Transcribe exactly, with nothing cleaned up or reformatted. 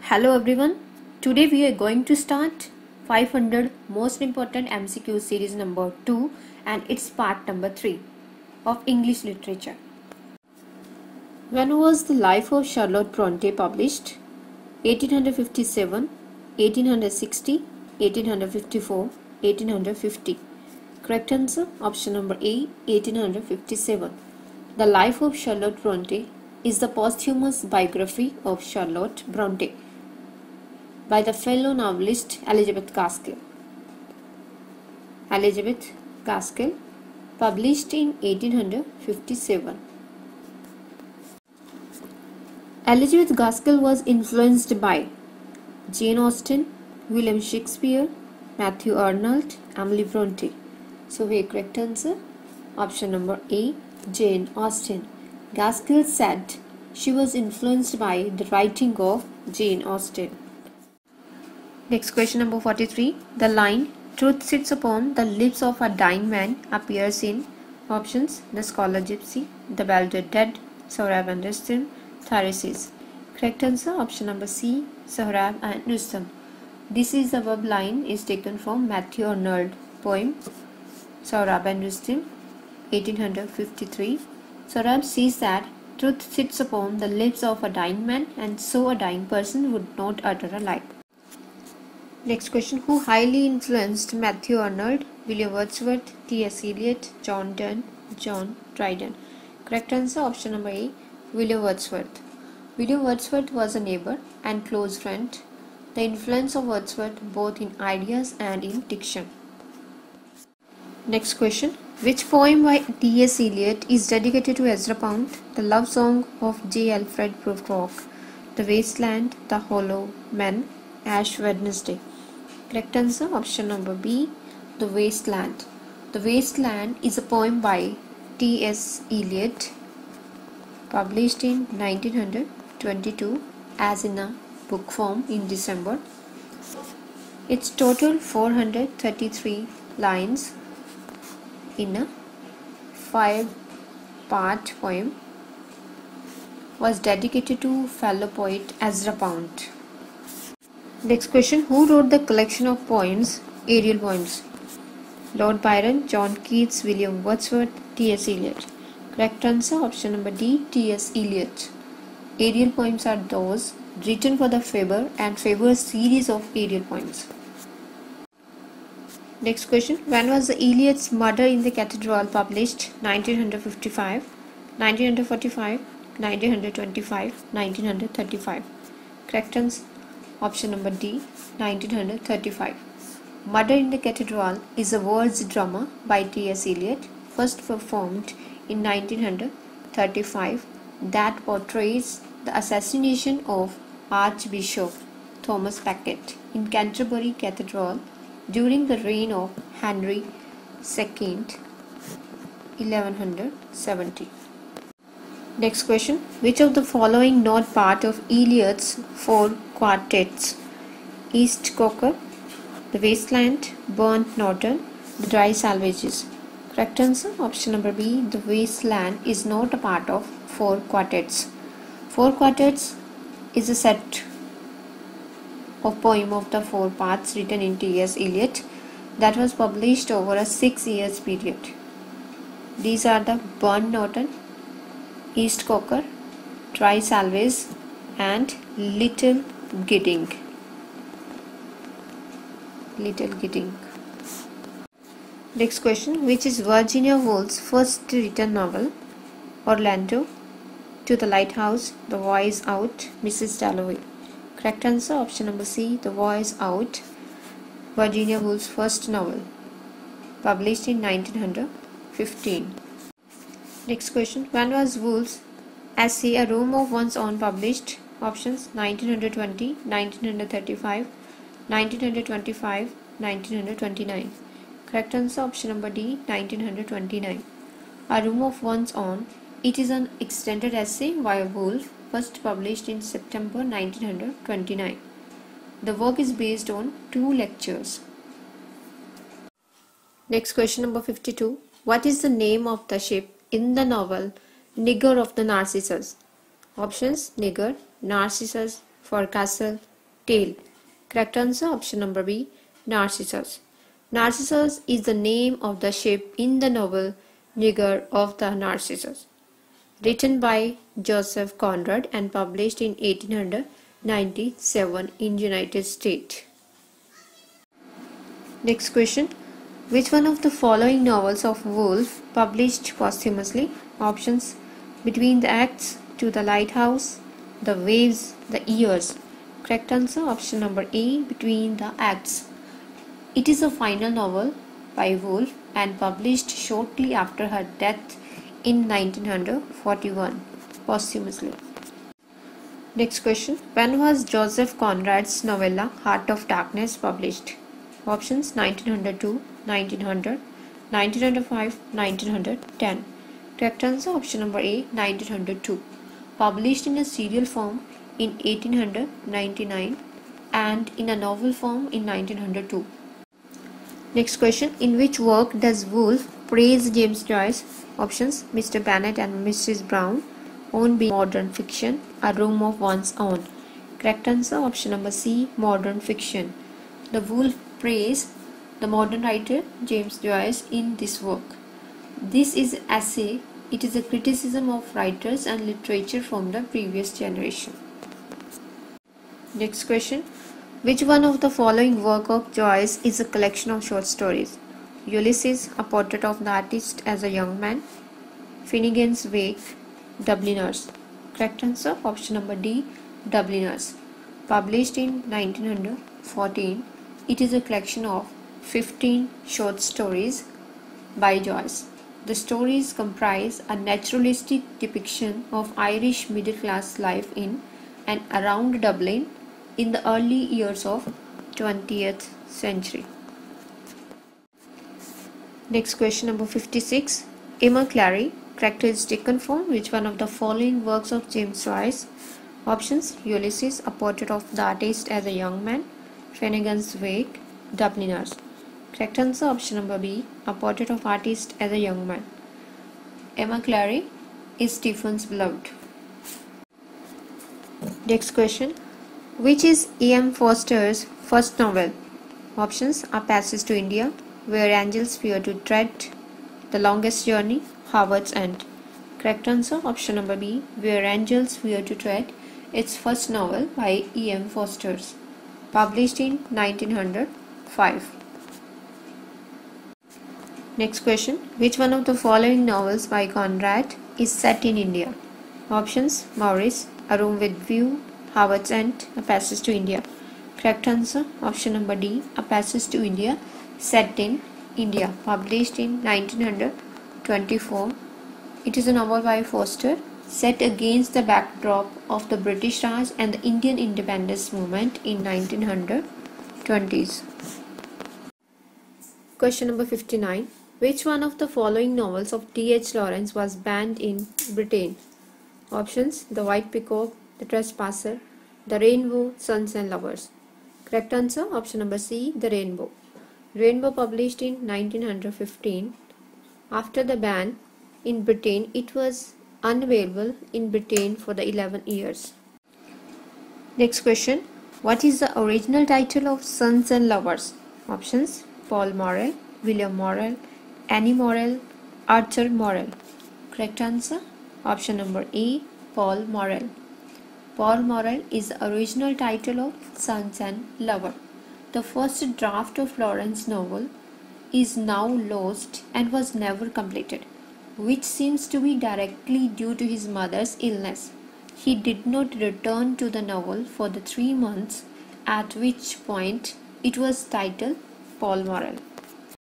Hello everyone. Today we are going to start five hundred most important M C Q series number two, and it's part number three of English literature. When was the life of Charlotte Bronte published? eighteen fifty-seven, eighteen sixty, eighteen fifty-four, eighteen fifty. Correct answer option number A, eighteen fifty-seven. The Life of Charlotte Bronte is the posthumous biography of Charlotte Bronte by the fellow novelist Elizabeth Gaskell. Elizabeth Gaskell, published in eighteen fifty-seven. Elizabeth Gaskell was influenced by Jane Austen, William Shakespeare, Matthew Arnold, Emily Bronte. So here correct answer option number A, Jane Austen. Gaskell said she was influenced by the writing of Jane Austen. Next question number forty-three. The line "Truth sits upon the lips of a dying man" appears in options: The Scholar Gypsy, The Belted Dead, Sohrab and Rustum, Pharisees. Correct answer option number C, Sohrab and Rustum. This is the above line is taken from Matthew Arnold poem Sohrab and Rustum, eighteen fifty-three. Sohrab says that truth sits upon the lips of a dying man, and so a dying person would not utter a lie. Next question. Who highly influenced Matthew Arnold? William Wordsworth, T S Eliot, John Donne, John Dryden. Correct answer option number A, William Wordsworth. William Wordsworth was a neighbor and close friend. The influence of Wordsworth both in ideas and in diction. Next question. Which poem by T S Eliot is dedicated to Ezra Pound? The Love Song of J. Alfred Prufrock, The Wasteland, The Hollow Men, Ash Wednesday. Correct answer option number B, The Wasteland. The Wasteland is a poem by T S Eliot, published in nineteen twenty-two as in a book form in December. Its total four hundred thirty-three lines in a five-part poem was dedicated to fellow poet Ezra Pound. Next question. Who wrote the collection of poems Ariel Poems? Lord Byron, John Keats, William Wordsworth, T S Eliot. Correct answer option number D, T S Eliot. Ariel poems are those written for the Faber and Faber series of Ariel poems. Next question. When was the Eliot's Murder in the Cathedral published? nineteen fifty-five, nineteen forty-five, nineteen twenty-five, nineteen thirty-five. Correct answer option number D, nineteen thirty-five. Murder in the Cathedral is a words drama by T S Eliot, first performed in nineteen thirty-five, that portrays the assassination of Archbishop Thomas Becket in Canterbury Cathedral during the reign of Henry the Second, eleven seventy. Next question. Which of the following not part of Eliot's four quartets? East Cocker, The Wasteland, Burnt Norton, The Dry Salvages. Correct answer option number B, The Wasteland is not a part of four quartets. Four quartets is a set of poem of the four parts written in T S Eliot that was published over a six years period. These are the Burnt Norton, East Cocker, Dry Salvages, and Little Gidding. Little Gidding. Next question. Which is Virginia Woolf's first written novel? Orlando, To the Lighthouse, The Voice Out, Missus Dalloway. Correct answer option number C, The Voice Out. Virginia Woolf's first novel, published in nineteen fifteen. Next question. When was Woolf's essay A Room of One's Own published? Options: nineteen twenty, nineteen thirty-five, nineteen twenty-five, nineteen twenty-nine. Correct answer option number D, nineteen twenty-nine. A Room of One's Own. It is an extended essay by Woolf, first published in September nineteen twenty-nine. The work is based on two lectures. Next question number fifty-two. What is the name of the ship in the novel Nigger of the Narcissus? Options: Nigger, Narcissus, Forecastle, tail. Correct answer option number B, Narcissus. Narcissus is the name of the ship in the novel Nigger of the Narcissus, written by Joseph Conrad and published in eighteen ninety-seven in United States. Next question. Which one of the following novels of Woolf published posthumously? Options: Between the Acts, To the Lighthouse, The Waves, The Years. Correct answer option number A, Between the Acts. It is a final novel by Woolf and published shortly after her death in nineteen forty-one posthumously. Next question. When was Joseph Conrad's novella Heart of Darkness published? Options: nineteen oh two, nineteen hundred, nineteen oh five, nineteen ten. Correct answer option number A, nineteen oh two. Published in a serial form in eighteen ninety-nine and in a novel form in nineteen oh two. Next question. In which work does Woolf praise James Joyce? Options: Mister Bennet and Missus Brown, On Being Modern Fiction, A Room of One's Own. Correct answer option number C, Modern Fiction. The Woolf praised the modern writer James Joyce in this work. This is an essay. It is a criticism of writers and literature from the previous generation. Next question. Which one of the following work of Joyce is a collection of short stories? Ulysses, A Portrait of the Artist as a Young Man, Finnegan's Wake, Dubliners. Correct answer option number D, Dubliners. Published in nineteen fourteen, it is a collection of fifteen short stories by Joyce. The stories comprise a naturalistic depiction of Irish middle-class life in and around Dublin in the early years of twentieth century. Next question number fifty-six. Emma Clary. Character is taken from which one of the following works of James Joyce? Options: Ulysses, A Portrait of the Artist as a Young Man, Finnegan's Wake, Dubliners. Correct answer option number B, A Portrait of Artist as a Young Man. Emma Clary is Stephen's beloved. Next question. Which is E M Forster's first novel? Options: A Passage to India, Where Angels Fear to Tread, The Longest Journey, Howard's End. Correct answer option number B, Where Angels Fear to Tread. Its first novel by E M Forster's, published in nineteen oh five. Next question. Which one of the following novels by Conrad is set in India? Options: Maurice, A Room with View, Howard's End, A Passage to India. Correct answer option number D, A Passage to India, set in India, published in nineteen twenty-four. It is a novel by Forster set against the backdrop of the British Raj and the Indian independence movement in nineteen twenties. Question number fifty-nine. Which one of the following novels of T H Lawrence was banned in Britain? Options: The White Peacock, The Trespasser, The Rainbow, Sons and Lovers. Correct answer option number C, The Rainbow. Rainbow, published in nineteen fifteen. After the ban in Britain, it was unavailable in Britain for the eleven years. Next question. What is the original title of Sons and Lovers? Options: Paul Morrell, William Morrell, Annie Morrell, Arthur Morrell. Correct answer option number A, Paul Morrell. Paul Morrell is the original title of Sons and Lover. The first draft of Lawrence's novel is now lost and was never completed, which seems to be directly due to his mother's illness. He did not return to the novel for the three months at which point it was titled Paul Morrell.